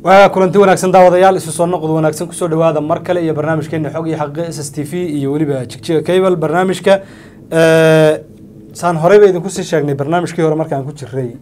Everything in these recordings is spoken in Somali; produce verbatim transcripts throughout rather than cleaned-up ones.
وكلنتي wanaagsan daawadayaal isu soo noqdo wanaagsan ku soo dhawaada mar kale iyo barnaamijkeena xog iyo xaq S S T V iyo waliba jigjiga cable barnaamijka ee saan horeyba idin ku sii sheegnay barnaamijkii hore markaan ku jiray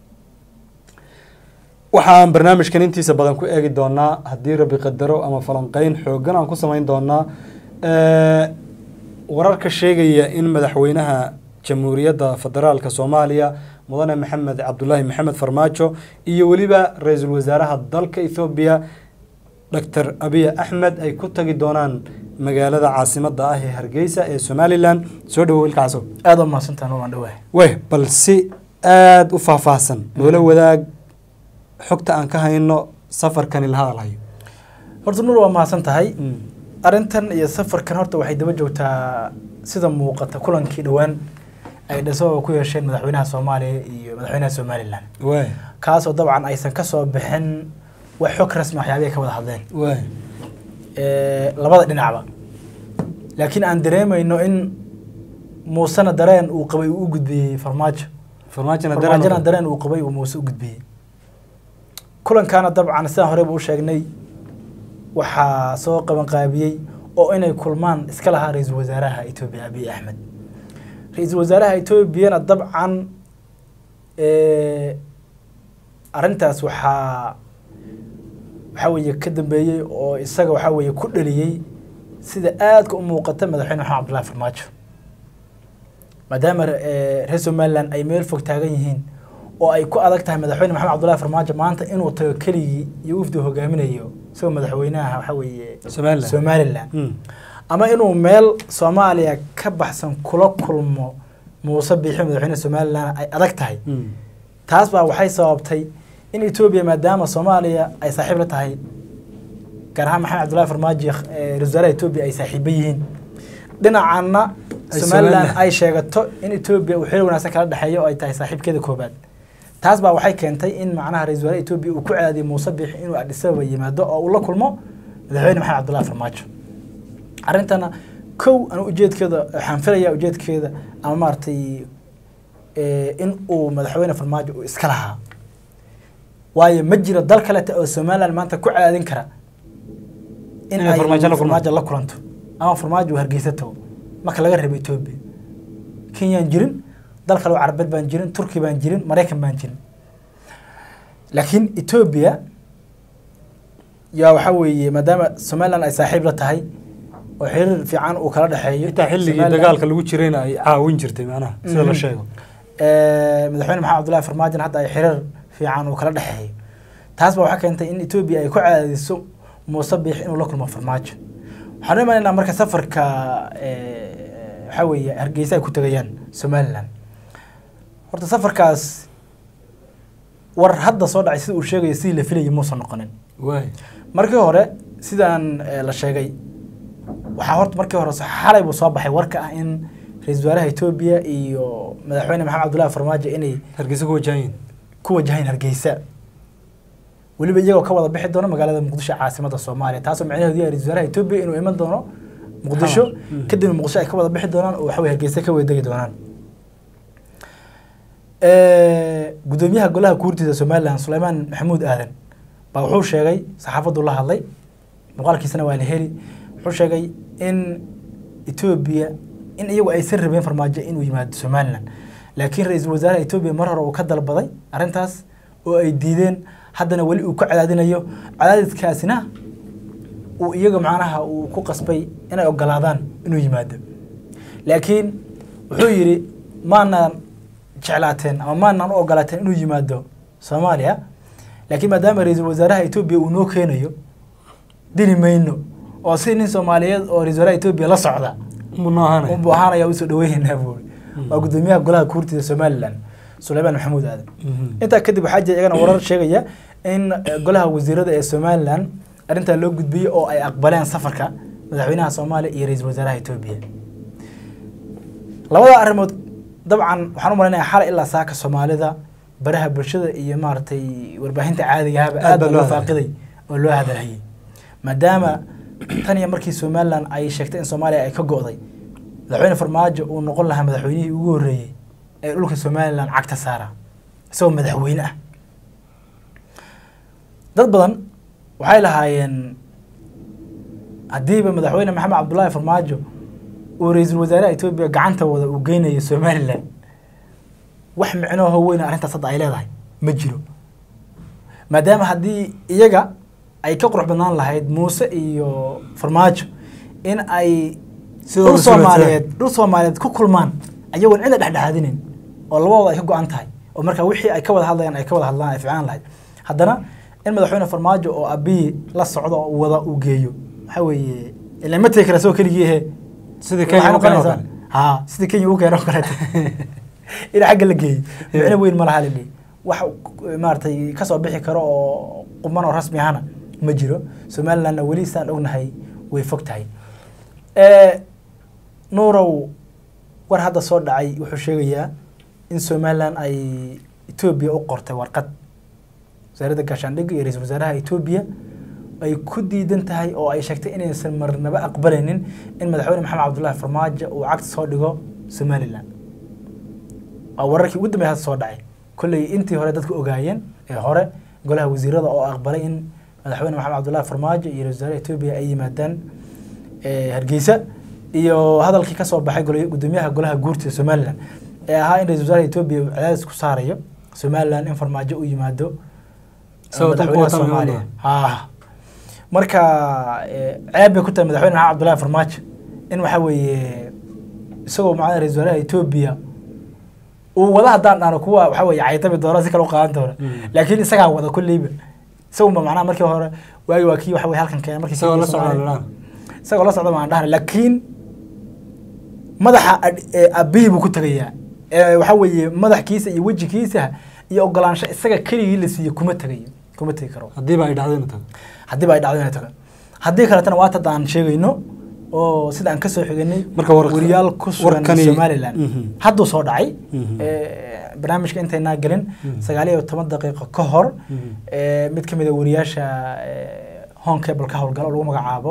waxaan barnaamijkan intiisa badan ku eegi doonaa hadii rabbi qadaro ama falanqeyn xoogan aan ku sameyn doonaa ee wararka sheegaya in madaxweynaha jamhuuriyadda federaalka Soomaaliya mudane maxamed cabdullaahi maxamed farmaajo iyo waliba ra'iisul wasaaraha dalka Ethiopia Doctor Abiy Ahmed ay ku tagi doonaan magaalada caasimadda ah ee Hargeysa ee Somaliland soo dhawow ilkaaso aad u mahadsantaan waan dhawahay way balsi aad u faahfaahsan wala wadaag xogta aan ka hayno safarkan ila hadalhayo horta nuur waa mahadsan tahay arintan iyo safarkan horta waxay daba joogtaa sida muuqata kulankii dhawaan ay dhasoo ku yeesheen madaxweynaha Soomaaliya iyo madaxweynaha Somaliland way kaas oo dabcan aysan ka soo bixin wax xog rasmi ah ay ka wada hadleen way ee labada dhinacba laakiin aan dareemayno in muusana dareen uu qabay uu gudbiyay farmaajo farmaajana dareen dareen uu qabay uu muuse u gudbiyay kulankaana dabcan sidaan hore buu sheegnay waxa soo qaban qaabiyay oo inay kulmaan iska lahaa ra'iisul wasaaraha Ethiopia Abiy Ahmed ra'iisul wasaaraha Ethiopia dabcan ee arintaas waxa waxa weeye ka dambeeyay oo isaga waxa weeye ku dhaliyay sida aad ka u muuqata madaxweyne Maxamed Cabdullaahi Farmaajo maadaama reer Somaliland ay meel fog taagan yihiin oo ay ku adag tahay madaxweyne Maxamed Cabdullaahi Farmaajo maanta inuu tago kaliya iyo wafdi hogaaminayo soo madaxweynaha waxa weeye Somaliland Somaliland ama inuu meel Soomaaliya ka baxsan kula kulmo Muuse Biixi madaxweynaha Somaliland ay adag tahay taas baa waxay sababtay in Ethiopia maadaama Soomaaliya ay saaxiib la tahay gaar ahaan Maxamed Cabdullaahi Farmaajo ra'iisul Ethiopia ay saaxiib yihiin dhinacana Somaliland ay sheegato in Ethiopia uu xiriir wanaagsan kala dhaxeeyo oo ay tahay saaxiibkeeda koobaad taas baa waxay keentay in macnaha ra'iisul Ethiopia uu ku caadiyo Muuse Biixi inuu Addis Ababa yimaado oo uu la kulmo madaxweyne Maxamed Cabdullaahi Farmaajo arintana kow aan ujeedkeeda waxaan filayaa ujeedkeeda ama maartay ee in uu madaxweyne Farmaajo uu iska lahaa waayo ma jiro dal kale oo Somaliland maanta ku caadin kara in ay Farmaajo la kulanto ama Farmaajo hargeysato marka laga reebo Ethiopia Kenya jirin dal kale oo Carabeed baan jirin Turki baan jirin Mareykan baan jirin laakiin Ethiopia yaa waxa weeye maadaama Somaliland ay saaxiib la tahay oo xiriir fiican uu kala dhaxeeyo inta xilligii dagaalka lagu jirayna ay caawin jirtay macnaha sida la sheego ee madaxweyne Maxamed Cabdullaahi Farmaajo hadda ay xiriir fiican uu kala dhaxeeyo taas baa waxa keentay in Ethiopia ay ku caadiso Muuse Biixi inuu la kulmo Farmaajo waxaan imaanaynaa marka safarka ee waxa weeye Hargeysa ay ku tagayaan Somaliland horta safarkaas war hadda soo dhacay sida uu sheegay si la filayay muusan noqonin way markii hore sidaan la sheegay waxa horta markii hore xalay buu soo baxay warka ah in ra'iisul wasaaraha Ethiopia iyo madaxweyne Maxamed Cabdullaahi Farmaajo inay Hargeysa ku wajahayn ku wajahayn Hargeysa waliba iyagoo ka wada bixi doona magaalada Muqdisho caasimadda Soomaaliya taas oo macnaheedu yahay ra'iisul wasaaraha Ethiopia inuu iman doono Muqdisho kadib Muqdisho ay ka wada bixi doonaan oo waxa weeye Hargeysa ka wada degi doonaan ee gudoomiyaha golaha guurtida Somaliland Suleymaan Maxamuud Aadan baa wuxuu sheegay saxaafadu la hadlay muuqaalkiisana waa la heli wuxuu sheegay in Ethiopia in iyagu ay sir rabeen Farmaajo inuu yimaado Somaliland laakiin ra'iisul wasaaraha Ethiopia mar hore uu ka dalbaday arintaas oo ay diideen haddana wali uu ka cadaadinayo cadaadiskaasina uu iyaga macnaha uu ku qasbay inay ogolaadaan inuu yimaado laakiin wuxuu yiri maana jeclaateen ama maana u ogolaateen inuu yimaado Soomaaliya laakiin maadaama ra'iisul wasaaraha Ethiopia uu noo keenayo dini mayno oo si nin Soomaaliyeed oo ra'iisul wasaaraha Ethiopia la socda munaahana uu buuxanaya uu soo dhaweeyay buu waa gudoomiyaha golaha guurtida Somaliland Suleymaan Maxamuud Aadan inta kadib waxa jiray iyagana warar sheegaya in golaha wasiirada ee Somaliland arinta loo gudbiyay oo ay aqbaleen safarka madaxweynaha Soomaaliya iyo ra'iisul wasaaraha Ethiopia labada arrimood dabcan waxaan u maleynayaa xal ilaa saaka Soomaalida baraha bulshada iyo maartay warbaahinta caadiga ah aad loo faaqiday oo loo hadalhayay maadaama tan iyo markii Somaliland ay sheegtay in Soomaaliya ay ka go'day madaxweyne Farmaajo uu noqon lahaa madaxweynihii ugu horeeyay ee dhulka Somaliland cagta saara soo madaxweyne ah dad badan waxay lahaayeen haddiiba madaxweyne maxamed cabdullaahi farmaajo uu ra-iisul wasaaraha etoobiya gacanta wada uu geynayo somalilan wax micnooho weyn arrintaas hadda ay leedahay ma jiro maadaama haddii iyaga ay ka qurux badnaan lahayd muuse iyo farmaajo in ay dhul soomaaliyeed dhul soomaaliyeed ku kulmaan ayagoon cidna dhexdhexaadinayn oo labadooda ay ka go-an tahay oo marka wixii ay ka wada hadlayaan ay ka wada hadlaan ay fiicnaan lahayd haddana in madaxweyne farmaajo oo abiyi la socdo oo wada uu geeyo waxa weeye ilaa ma tegi kara soo keligii he sidii Kenya u keenay ha sidii Kenya u keenay kale ila xagga la geeyay micno weyn ma laha leeyahay wax maartay ka soo bixi karo oo quman oo rasmi ahna ma jiro Somaliland wali saan ognahay way fog tahay ee nuurow war hadda soo dhacay wuxuu sheegayaa in Somaliland ay Ethiopia u qortay warqad wasaaradda gaashaandhigga iyo ra'iisul wasaaraha Ethiopia ay ku diidan tahay oo ay sheegtay inaysan marnaba aqbalaynin in madaxweyne maxamed cabdullaahi farmaajo uu cagta soo dhigo Somaliland oo wararkii ugu dambeeyay soo dhacay kulli intii hore dadku ogaayeen ee hore golaha wasiirada oo aqbalay in madaxweyne maxamed cabdullaahi farmaajo iyo ra'iisul wasaaraha Ethiopia ay yimaadaan ee Hargeysa iyo hadalkii ka soo baxay gudoomiyaha golaha guurtida Somaliland ee ahaa in ra'iisul wasaaraha Ethiopia uu cadaadis ku saarayo Somaliland in farmaajo u yimaado madaxweynaha Soomaaliya ha marka ceeb bay ku tahay madaxweyne maxamed cabdullaahi farmaajo in waxa weeye isagoo macna ra'iisul wasaaraha Ethiopia uu wada hadaan dhaano kuwa waxa weeye caytabi doona si kale u qaadan doona laakiin isaga wada kulliiba isagoo macna markii hore waagi waa kii waxa weeye halkan keenay markii isagoo la socda isagoo la socda ma dhahan laakiin madaxa abiyi buu ku tagayaa ee waxa weeye madaxkiisa iyo wajigiisa iyo ogolaansho isaga kaliya la siiyo kuma tagayo kuma tagi karo hadii ba ay dhacdeen tahay hadii ba ay dhacdeen tahay hadii kale tan waa ta aan sheegayno oo sida aan ka soo xiganay marka wariyaal ku sugan Somaliland hadda soo dhacay ee barnaamijka intayna galin sagaal iyo toban daqiiqo ka hor ee mid kamid ah wariyaasha Home Cable ka howlgalo lagu magacaabo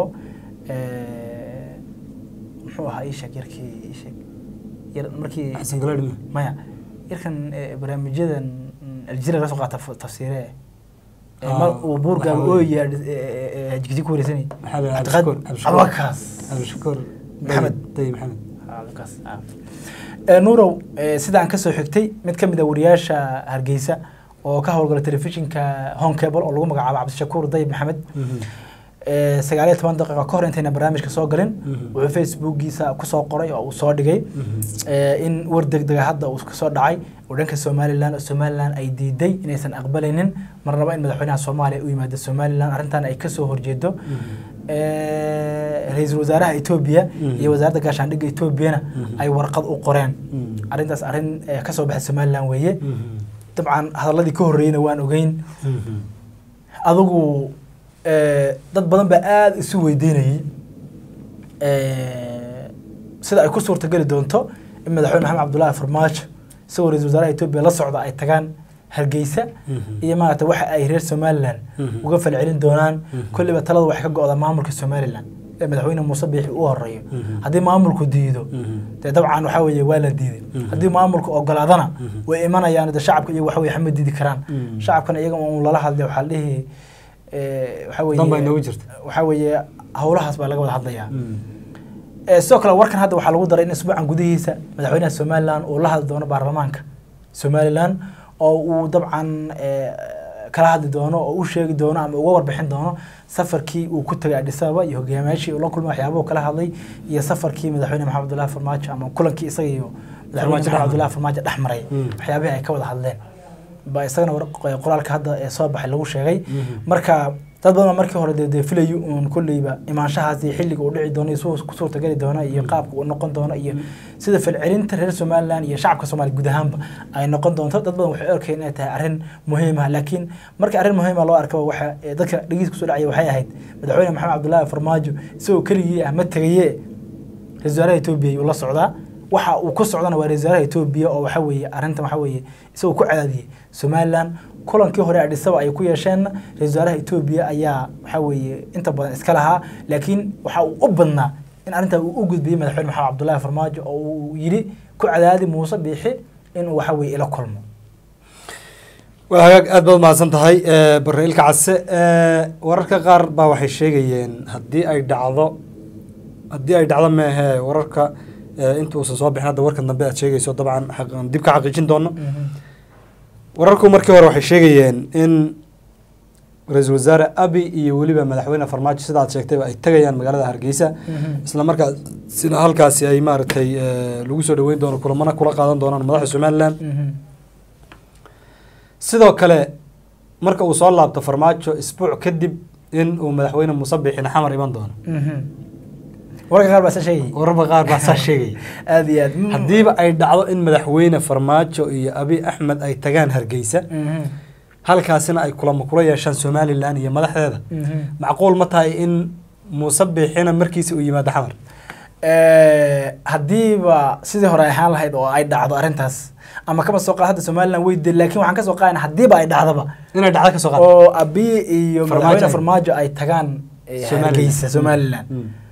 ee muxuu ahaa isha yarkii isha yar markii Xasan Galaadhi maya yarkan barnaamijyadan aljira la soo qaata tafsiire ما وبورجا ويا جديد كوريسني عبد الشكور عباكاس عبد الشكور محمد طيب محمد عباكاس نورو سيدا aan ka soo xigtay mid kamid ah wariyaasha Hargeysa oo ka howlgala telefishinka Home Cable oo lagu magacaabo Cabdi Shakuur Dayib Maxamed ee sagaal iyo toban daqiiqo ka hor intayna barnaamijka soo galin wuxuu Facebook-giisa ku soo qoray oo uu soo dhigay ee in war degdeg ah hadda uu ka soo dhacay waddanka Somaliland Somaliland ay diiday inaysan aqbalaynin marnaba in madaxweynaha Soomaaliya uu yimaado Somaliland arrintan ay ka soo horjeedo ee ra'iisul wasaaraha Ethiopia iyo wasaaradda gaashaandhigga Ethiopia ay warqad u qoreen arrintaas arrin ka soo baxay Somaliland weeye dabcan hadalladii ka horeeyna waan ogeyn adigu ee dad badan ba aad isu weydiinayay ee sida ay ku suurta gali doonto in madaxweyne maxamed cabdullaahi farmaajo soo ra'iisul wasaaraha Ethiopia la socda ay tagaan Hargeysa iyo maanta waxa ay reer Somaliland uga falcelin doonaan kulliba talada wax ka go'da maamulka Somaliland ee madaxweyne Muuse Biixi uu horeeyo hadii maamulku diido de dabcan waxa weeye waa la diiday hadii maamulku ogolaadana way imanayaan dad shacabka iyo wax way xamid diidi karaan shacabkana iyaga oo la hadlay waxa la dhihi ee waxa weeye dambay noogu jirta waxa weeye hawlahaas baa laga wada hadlayaa ee soo kale warkan hadda waxa lagu daray in isbuucan gudihiisa madaxweynaha Somaliland uu la hadli doono baarlamaanka Somaliland oo uu dabcan ee kala hadli doono oo uu sheegi doono ama uga warbixin doono safarkii uu ku tagay Addis Ababa iyo hogaamiyaashii la kulmay waxyaabo kala hadlay iyo safarkii madaxweyne maxamed cabdullaahi farmaajo ama kulankii isaga iyo madaxweyne maxamed cabdullaahi farmaajo dhaxmaray waxyaabaha ay ka wada hadleen ba isagana qoraalka hadda ee soo baxay lagu sheegay marka dad badan markii hore de filayo oo kulliiba imaanshahaasi xilliga uu dhici doono isoo ku suurta gali doona iyo qaabka uu noqon doono iyo sida falcelinta reer Somaliland iyo shacabka Soomaaliya guud ahaanba ay noqon doonto dad badan waxay arkeen inay tahay arrin muhiim ah laakiin markii arrin muhiim ah loo arko waxa dadka dhigiis ku soo dhacay waxay ahayd madaxweyne maxamed cabdullaahi farmaajo isoo kaliya ah ma tagaye ra'iisul wasaaraha Ethiopia uu la socdaa waxa uu ku socdana waa ra'iisul wasaaraha Ethiopia oo waxa weeye arrintan waxa weeye isoo ku cadaadiyay Somaliland kulankii hore Addis Ababa ay ku yeesheen ra'iisul wasaaraha Ethiopia ayaa waxa weeye inta badan iska lahaa laakiin waxa uu u badnaa in arrinta uu u gudbiyay madaxweyne maxamed cabdullaahi farmaajo oo uu yiri ku cadaadi Muuse Biixi in uu waxa weeye ila kulmo وهاك أدبل ما سنتهاي بريل كعسة ورك قار بوحي شيءين هدي أي دعوة هدي أي دعوة ما هي ورك أنتوا صواب إحنا دورك النبي شيء يسوي طبعا حق ديبك حقيقين دونا وركم مركب وروح شيءين إن رئيس الوزراء أبي يولي بمدحونا فرماج سداد شكتب أي تجيان مقالة هرجيسة إسلام مركز سنة هالكاس أي مارتي لوجسو دوين دونا كل منا كل قادم دونا مدح سومالان sidoo kale marka uu soo laabto farmaajo isbuuc kadib in uu madaxweyne musabbixina xamar iman doono warka qaar baa sheegay warba qaar baa sheegay aad iyo aad hadiiba ay dhacdo in madaxweyne farmaajo iyo abi axmed ay tagaan hargeysa halkaasina ay kulamo kula yeeshaan Somaliland iyo madaxdeeda macquul ma tahay in musabbixina markiisa uu yimaado xamar ee hadiiba sidii hore ahaan lahayd oo ay dhacdo arintaas ama kama soo qaad Somaliland way dil laakiin waxaan ka soo qaadana hadiiba ay dhacdaba inay dhacdo ka soo qaad oo abi iyo madaxweyne farmaajo ay tagaan hargeysa Somaliland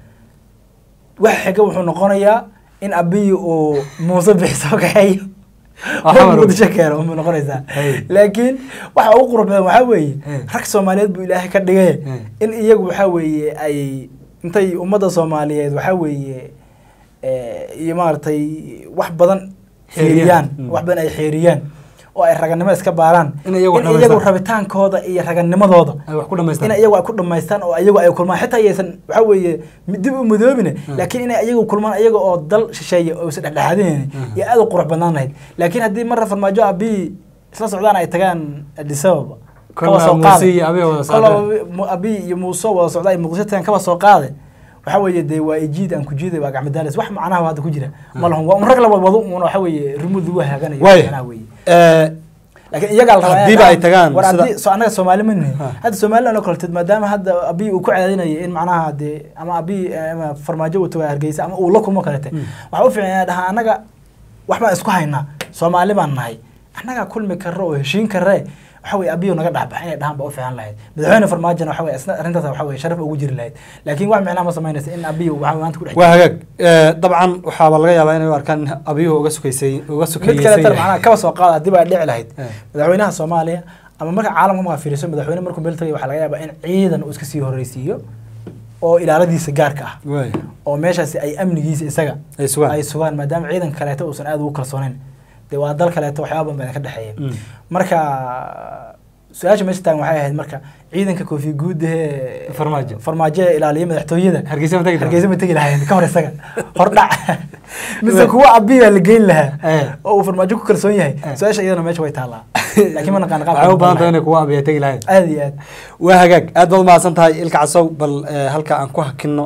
wax xiga wuxuu noqonayaa in abi uu musabbix soo kaxay waxaan shakero uma noqonaysa laakiin waxa uu qurux badan waxa weeye rag Soomaaliyeed buu Ilaahay ka dhigay in iyagu waxa weeye ay intay ummadda Soomaaliyeed waxa weeye ee iyo maartay wax badan xeeriyaan wax badan ay xeeriyaan oo ay raganimo iska baaraan in iyagu rabitaankooda iyo raganimadooda ay wax ku dhameystaan in iyagu ay ku dhameystaan oo iyagu ay kulmaan xitaa aysan waxa weeye dib u mudoobine laakiin in iyagu kulmaan iyaga oo dal shisheeye oo is dhexdhexaadeen iyo aad u qurux badanaanayd laakiin hadii mar farmaajo abi isla socdaan ay tagaan Addis Ababa kala soo qaad abi wada socdaan abi iyo Muuse wada socday muqdisho kaba soo qaaday waxa weeye de waa ijiid aan ku jiiday waa gacmadaalis wax macnaha wada ku jira malahum waa rag la wado waxa weeye rumud ugu haganayo macnaha weeye ee laakiin iyaga la rabaa hadii ay tagaan sida soo anaga Soomaali ma nihin hada Soomaaliland oo kale maadaama hada abi uu ku cadaadinayo in macnaha de ama abi ama farmaajo uu tagaa hargeysa ama uu la kulmo kale waxa u fiican dhaha anaga wax ma isku haynaa Soomaali baan nahay anaga kulmi karo oo heshiin karee waxa way abiyo naga dhaxbax inay dhahan ba u fiican lahayd madaxweyne farmaajo waxa way isna arintaas waxa way sharaf ugu jiri lahayd laakiin wax macna ma sameynaysa in abiyo waxa maanta ku dhaxay waa hagaag ee dabcan waxa laga yaabaa inay arkaan abiyo uga sukaysay uga sukaysay mid kale tar macna ka soo qaad hadii baa dhici lahayd madaxweynaha Soomaaliya ama marka caalamka ma fiiriso madaxweyne markuu meel tagay waxa laga yaabaa in ciidan uu iska sii horeysiyo oo ilaaladiisa gaarka ah oo meeshaasi ay amnigiisa isaga ay sugaan maadaama ciidan kale ta uusan aad ugu kalsoonayn de waa dal kale ta waxyaabo badan ka dhaxeeyay marka su'aasha meesha taan waxay ahayd marka ciidanka koofi guud ee farmaajo farmaajo ilaaliye madaxtooyada hargeysa ma tagi hargeysa ma tagi lahayn ka hor isaga hordhac mise kuwa abiga la geyn lahaa oo uu farmaajo ku kalsoon yahay su'aasha iyadana meesha way taalaa laakiin ma naqaan qaab waxay u baahan tahay kuwa abiga tagi lahayn aad iyo aad waa hagaag aad baad maasan tahay ilka casow bal halka aan ku hakino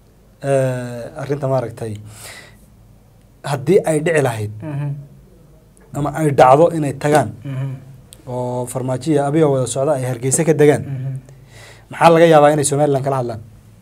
ee arinta maaragtay hadii ay dhici lahayd ama ay dhacdo inay tagaan oo farmaajiya abiga wada socda ay hargeysa ka dagaan maxaa laga yaabaa inay Somaliland kala hadlaan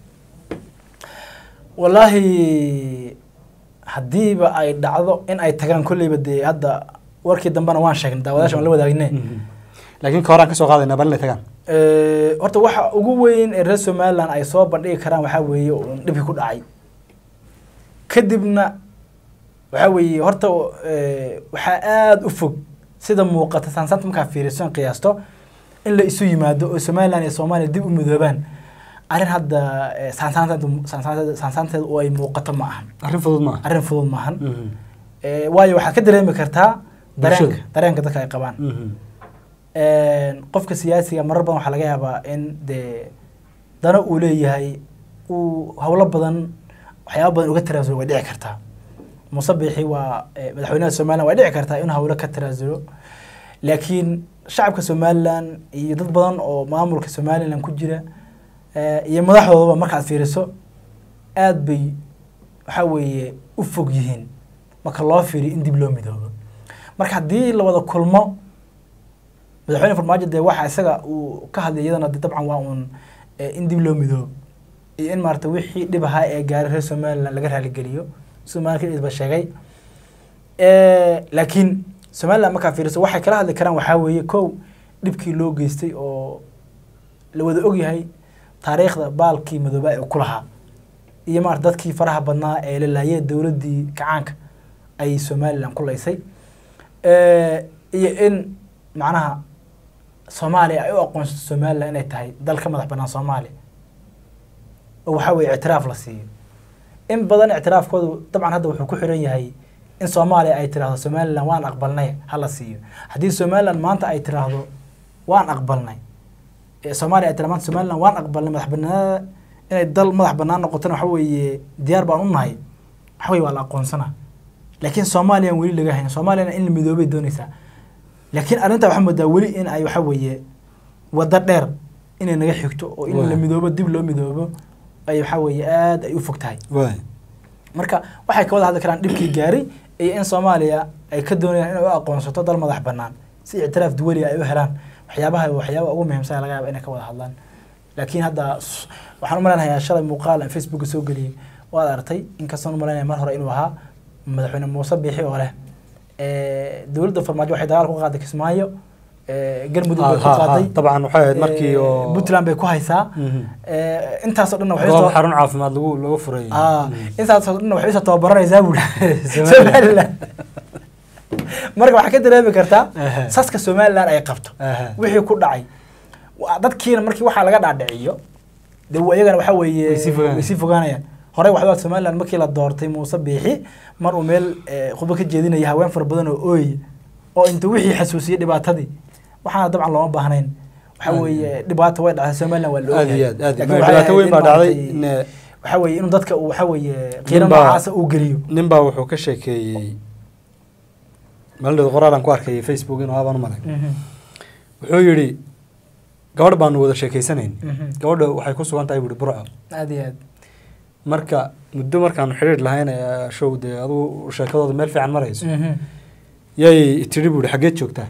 wallahi hadiiba ay dhacdo in ay tagaan kulliba de hadda warkii dambana waan sheegnay daawadaasha la wadaagnay laakiin kooraan ka soo qaadayna bal inay tagaan ee horta waxa ugu weyn ee reer Somaliland ay soo bandhigi karaan waxa weeye oo dhib ku dhacay kadibna waxa weeye horta waxa aad u fog sida muuqata sansanta marka fiirisan qiyaasto in la isu yimaado oo Somaliland iyo Soomaaliya dib u midoobaan arin hadda sansanta sansanta sansanta oo ay muuqato ma ahan arin fudud ma arin fudud ma ahan ee waayo waxa ka dareemi kartaa dareenka dareenka dadka ay qabaan ee qofka siyaasiga marar badan waxa laga yaabaa in de dana uu leeyahay uu hawlo badan waxyaabo badan uga tiraasoo way dhici kartaa musabbixi waa madaxweynaha Soomaaliland way dhici kartaa in hawlo ka tiraasoo laakiin shacabka Soomaaliland iyo dad badan oo maamulka Soomaaliland ku jira ee iyo madaxdooda marka aad fiiriso aad bay waxa weeye u fog yihiin marka loo fiiriyo in dib loo midoobo marka hadii la wada kulmo madaxweyne farmaajo de waxa isaga uu ka hadlay iyadana dabcan waa un in dib loo midoobo iyo in maarta wixii dhibaha ee gaaray reer Soomaaliland laga raali geliyo Soomaaliya isba sheegay ee laakiin Soomaaliland marka fiiriso waxay kala hadli karaan waxa weeye kow dibkii loo geystay oo la wada og yahay taariikhda baalkii madooba ee ku lahaa iyo maar dadkii faraha badnaa ee la laayay dawladii kacaanka ay Soomaaliland ku leysay ee iyo in macnaha Soomaaliya ay u aqoonsato Somaliland inay tahay dalka madax bannaan Soomaaliya oo waxa weeye ictiraaf la siiyo in badan ictiraafkoodu dabcan hadda wuxuu ku xiran yahay in Soomaaliya ay tiraahdo Somaliland waan aqbalnay hala siiyo haddii Somaliland maanta ay tiraahdo waan aqbalnay ee Soomaaliya ay tiraahdo Somaliland waan aqbalnay madax bannaan inay dal madax bannaan noqoto waxa weeye diyaar baan u nahay waxa weeye waa la aqoonsanaa laakiin Soomaaliya weli laga hayn Soomaaliya in la midoobay doonaysa laakiin arinta waxa moodaa weli in ay waxa weeye wada dheer inay naga xigto oo in la midoobo dib loo midoobo ay waxa weeye aad ay u fogtahay waay marka waxay ka wada hadli karaan dhibkii gaaray iyo in Soomaaliya ay ka doonayaan inay u aqoonsato dal madax bannaan si ictiraaf duwali ay u helaan waxyaabaha waxyaabaha ugu muhiimsan laga yaabo inay ka wada hadlaan laakiin hadda waxaan u maleynayaa shalay muuqaal aan Facebook soo galiyay waad artay in ka soo maleynayaa mar hore inuu ahaa madaxweyne Muuse Biixi oo leh ee dawladda farmaajo waxay dagaal ku qaaday Kismaayo ee galmudug bay ku qaaday طبعا waxay ahayd markii oo Puntland bay ku haysaa ee intaas oo dhan waxay soo xarun caafimaad lagu lagu furay ah intaas oo dhan waxay soo tababaranaysaa buul Somaliland marka waxa ka dareemi kartaa saska Somaliland ay qabto wixii ku dhacay dadkiina markii waxa laga dhaadhiciyo dee iyagana waxa weeye si fogaanayaan hore waxda Somaliland markii la doortay Muuse Biixi mar uu meel khudbad ka jeedinaya haween far badan oo ooy oo inta wixii xasuusiyay dhibaatadii waxaana dabcan looma baahnayn waxa weeye dhibaato way dhacday Somaliland waa loo aad aad aad dhibaato weyn baa dhacday waxa weeye inuu dadka uu waxa weeye qiimo noocaas uu geliyo nin baa wuxuu ka sheekeeyay malada qoraalan ku arkay Facebook inuu aabaan maray wuxuu yiri gabadh baan wada sheekeysanayn gabadha waxay ku sugan tahay buri Burco aad aad marka muddo markaan xiriir lahayn show de adu sheekadooda meel fiican marayso yay tiri buri xageed joogtaa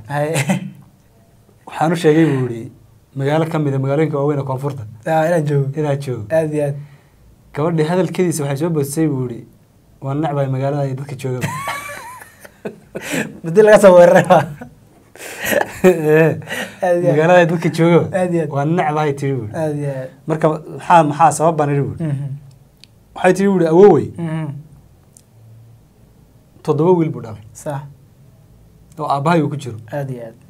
waxaan u sheegay buri magaalo kamid ah magaalooyinka waaweyn ee koonfurta aa ina joogo ina joogo aad aad gabadha hadalkiisa waxay soo boosay buri waan nacbay magaalada ay dadka joogaan بدي لك أصور magaalada ay dadka joogo waa nacba ay tiri buri marka maxaa maxaa sabab baan iri buri waxay tiri buri awoowey toddoba wiil buu dhalay sax oo aabahay uu ku jiro aad iyo aad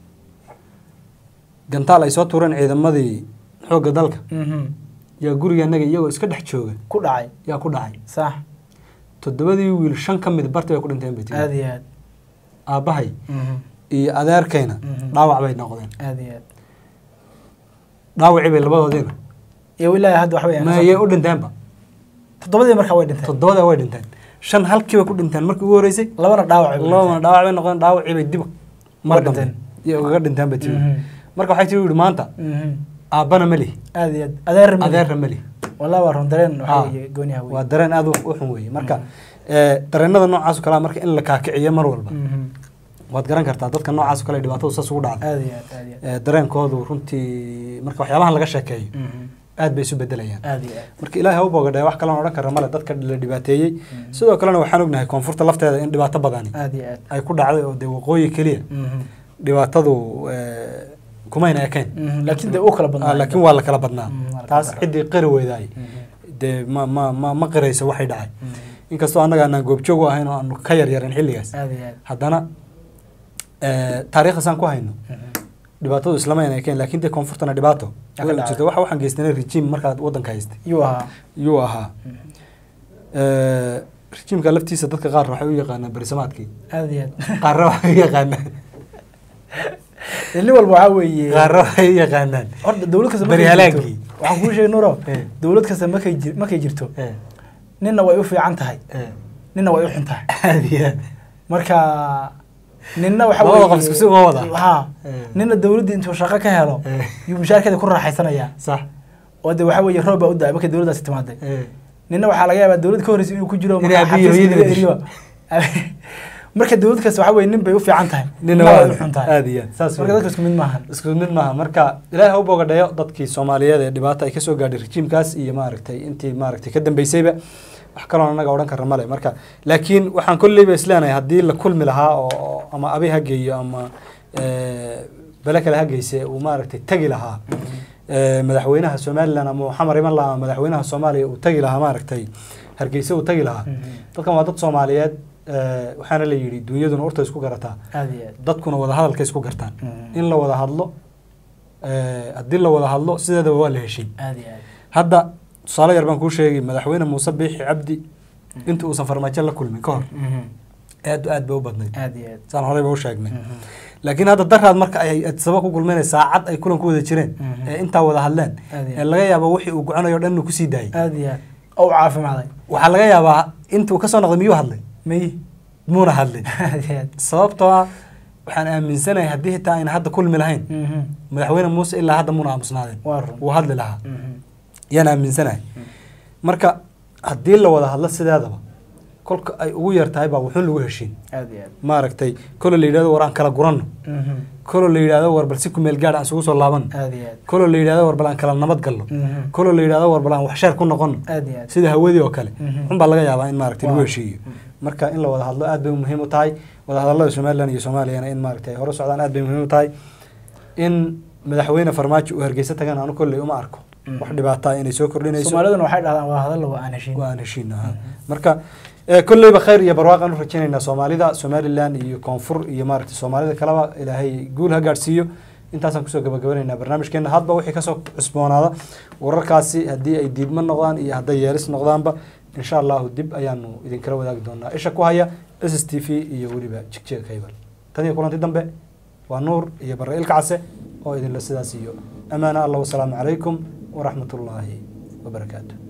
gantaal ay soo tuureen ciidamadii xoogga dalka yaa guriganaga iyagoo iska dhex jooga ku dhacay yaa ku dhacay sax toddobadii wiil shan ka mid bartay ku dhinteen bay tiri aad iyo aad aabahay iyo adeerkayna dhaawac bay noqdeen aad iyo aad dhaawacii bay labadoodina iyo ilaa hadda wax weeyaan ma ay u dhinteenba toddobadii marka way dhinteen toddobada way dhinteen shan halkii bay ku dhinteen markii ugu horeysay labana dhaawac labana dhaawac bay noqdeen dhaawacii bay dib mar dhinteen iyo uga dhinteen bay tiri marka waxay tiri maanta aabana mali aad iyo aad adeer mali adeer mali والله وارون درين وحوي جوني هوي ودرين أذو وحن وي مركا درين هذا النوع عاسو كلام مركا إن لك كعية مر والبا وادقرن كرتا ضد كان نوع عاسو كلا دبعته وصل سود عاد هذه هذه درين كودو رنتي مركا وحيالها لقى شكاي aad bay isu bedelayaan marka ilaahay u boogay wax kale oo oran kara mala dadka la dhibaateeyay sidoo kale waxaan ognahay koonfurta lafteeda in dhibaato badan ay ku dhacday oo de waqooyi kaliya dhibaatadu kuma ina ekeen laakiin de oo kala badnaa laakiin waa la kala badnaa taas cidii qiri weyday de ma ma ma ma qirayso waxay dhacay inkastoo anaga aan goob joog u ahayn oo aan ka yar yaran xilligaas haddana ee taariikhdan ku hayno dhibaatadu islaamay keen laakiin de koonfurtana dhibaato jirta waxa waxaan geysnay regime marka wadanka haystay yuu ahaa yuu ahaa ee regime-ka laftiisa dadka qaar waxay u yaqaanaan barisamaadkii aad iyo aad qaar waxay u yaqaanaan اللي والله وعوي قارة هي قانان أرد دولة كذا بريالاقي وعقول شيء نورا دولة كذا ما كيجر ما كيجرتو نينا ويوفي عنتهاي نينا ويوفي عنتهاي هذه مركا نينا وحوي والله قفز كسوق وضع ها نينا الدولة دي أنتوا شقة كهلا يوم مشاركة كل راح يسنا يا صح وده وحوي يهرب أودع بك الدولة ستمادة نينا وحلاقيها بالدولة كورس يقول كجرو marka dawlad kaas waxa weey nin bay u fiican tahay nin waa xun tahay aadiya saas marka dadku isku mid maahan isku mid maaha marka ilaahay u bogadhayo dadkii Soomaaliyeed ee dhibaato ay ka soo gaadhay regime-kaas iyo maaragtay intii maaragtay ka dambeysayba wax kale oo anaga oran karna male marka laakiin waxaan kulliba islaanay hadii la kulmi lahaa oo ama abi ha geeyo ama ee balaka la hageysay oo maaragtay tagi lahaa ee madaxweynaha Soomaaliland ama Maxamed Iman Laha madaxweynaha Soomaaliya uu tagi lahaa maaragtay Hargeysa uu tagi lahaa dadkan waa dad Soomaaliyeed waxaana la yiri dunyaduna urta isku garataa dadkuna wada hadalka isku gartaan in la wada hadlo haddii la wada hadlo sideedaba waa la heshiin aad iyo aad hadda tusaale yar baan kuu sheegay madaxweyne muuse biixi cabdi inta uusan farmaajo la kulmin ka hor aad aad bay u badnayd aad iyo aad saan horeyba u sheegnay laakiin hadda daraad marka ay adsaba ku kulmeen saacad ay kulan ku wada jireen ee intaa wada hadleen ee laga yaabo wixii uu go'anayo dhan ku sii daayay aad iyo aad oo caafimaaday waxa laga yaabaa intuu ka soo noqday miyuu hadlay may muuna hadlin aad iyo aad sababtoo ah waxaan aaminsanahay haddii xitaa ayna hadda kulmi lahayn madaxweyne muuse ilaa hadda muuna aamusnaadeen wuu hadli lahaa yaan aaminsanahay marka haddii la wada hadlo sideedaba kolka ay ugu yar tahay baa wuxuun lagu heshiin aad iyo aad maaragtay kolo la yidhahdo war aan kala guranno kolo la yidhahdo war bal si ku meel gaadh aan isugu soo laabanno aad iyo aad kolo la yidhahdo war bal aan kala nabad galno kolo la yidhahdo war bal aan wax sheer ku noqonno aad iyo aad sida hawadii oo kale xun baa laga yaabaa in maaragtay lagu heshiiyo marka in la wada hadlo aad bay muhiim u tahay wada hadallada Soomaaliland iyo Soomaaliyana in maaragtay hore socdaan aad bay muhiim u tahay in madaxweyne farmaajo uu Hargeysa tagaan aanu kolley uma arko wax dhibaato ah inay soo kordhinayso Soomaaliduna waxay dhahdaan waa hadal waa aan heshiin waa aan heshiin marka كل بخير يا برواقة نفرجينا سوماليدا سوماليلاند iyo koonfur iyo maaragtay Soomaalida kalaba ilaahay guul ha gaarsiiyo intaas aan ku soo gabagabeynaa barnaamijkeena hadba wixii ka soo cusboonaada wararkaasi hadii ay diidma noqdaan iyo haday yeelis noqdaanba insha Allah dib ayaanu idin kala wadaagi doonaa isha ku haya S S T V iyo waliba jigjeeg kaybal tan iyo kulanti dambe waa nuur iyo barraa'il kacse oo idin la sidaas iyo amaana Allah wa salaamu alaykum wa rahmatullahi wa barakaatuh